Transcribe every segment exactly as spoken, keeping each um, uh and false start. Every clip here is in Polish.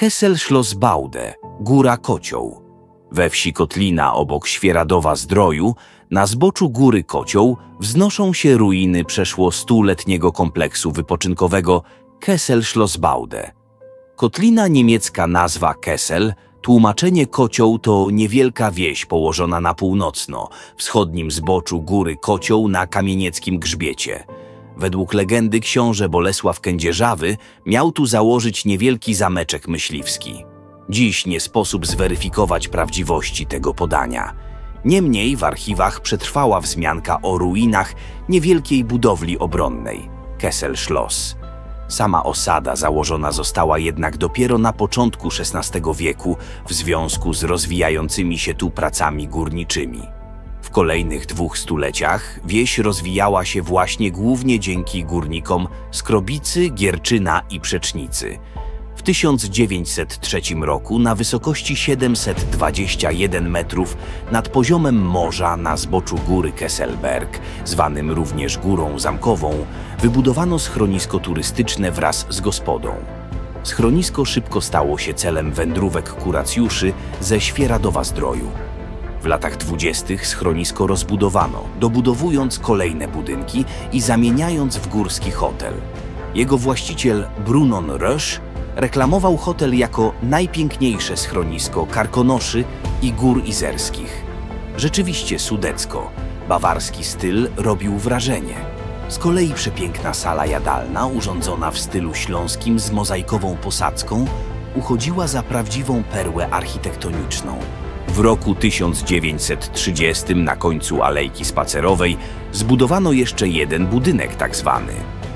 Kessel Schlossbaude, Góra Kocioł. We wsi Kotlina obok Świeradowa-Zdroju, na zboczu Góry Kocioł, wznoszą się ruiny przeszło stuletniego kompleksu wypoczynkowego Kessel Schlossbaude. Kotlina, niemiecka nazwa Kessel, tłumaczenie Kocioł, to niewielka wieś położona na północno-wschodnim zboczu Góry Kocioł na kamienieckim grzbiecie. Według legendy książę Bolesław Kędzierzawy miał tu założyć niewielki zameczek myśliwski. Dziś nie sposób zweryfikować prawdziwości tego podania. Niemniej w archiwach przetrwała wzmianka o ruinach niewielkiej budowli obronnej – Kessel Schloss. Sama osada założona została jednak dopiero na początku szesnastego wieku w związku z rozwijającymi się tu pracami górniczymi. W kolejnych dwóch stuleciach wieś rozwijała się właśnie głównie dzięki górnikom z Krobicy, Gierczyna i Przecznicy. W tysiąc dziewięćset trzecim roku na wysokości siedemset dwadzieścia jeden metrów nad poziomem morza na zboczu góry Kesselberg, zwanym również Górą Zamkową, wybudowano schronisko turystyczne wraz z gospodą. Schronisko szybko stało się celem wędrówek kuracjuszy ze Świeradowa-Zdroju. W latach dwudziestych schronisko rozbudowano, dobudowując kolejne budynki i zamieniając w górski hotel. Jego właściciel Brunon Rösch reklamował hotel jako najpiękniejsze schronisko Karkonoszy i Gór Izerskich. Rzeczywiście sudecko, bawarski styl robił wrażenie. Z kolei przepiękna sala jadalna, urządzona w stylu śląskim z mozaikową posadzką, uchodziła za prawdziwą perłę architektoniczną. W roku tysiąc dziewięćset trzydziestym na końcu Alejki Spacerowej zbudowano jeszcze jeden budynek tak zwany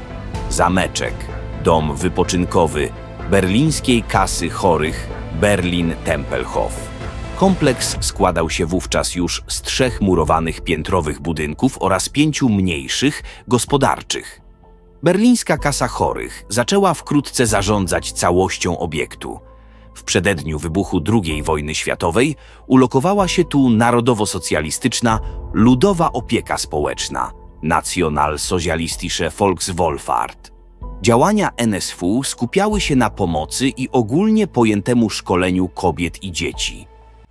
zameczek, dom wypoczynkowy berlińskiej kasy chorych Berlin-Tempelhof. Kompleks składał się wówczas już z trzech murowanych piętrowych budynków oraz pięciu mniejszych, gospodarczych. Berlińska kasa chorych zaczęła wkrótce zarządzać całością obiektu. W przededniu wybuchu drugiej wojny światowej ulokowała się tu narodowo-socjalistyczna Ludowa Opieka Społeczna Nationalsozialistische Volkswohlfahrt. Działania N S W skupiały się na pomocy i ogólnie pojętemu szkoleniu kobiet i dzieci.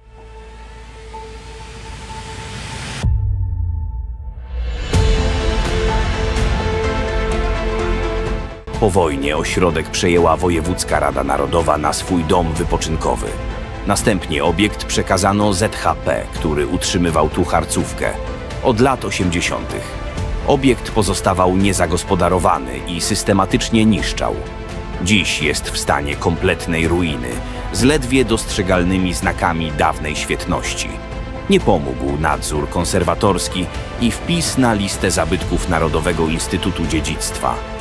Po wojnie ośrodek przejęła Wojewódzka Rada Narodowa na swój dom wypoczynkowy. Następnie obiekt przekazano Z H P, który utrzymywał tu harcówkę. Od lat osiemdziesiątych obiekt pozostawał niezagospodarowany i systematycznie niszczał. Dziś jest w stanie kompletnej ruiny, z ledwie dostrzegalnymi znakami dawnej świetności. Nie pomógł nadzór konserwatorski i wpis na listę zabytków Narodowego Instytutu Dziedzictwa.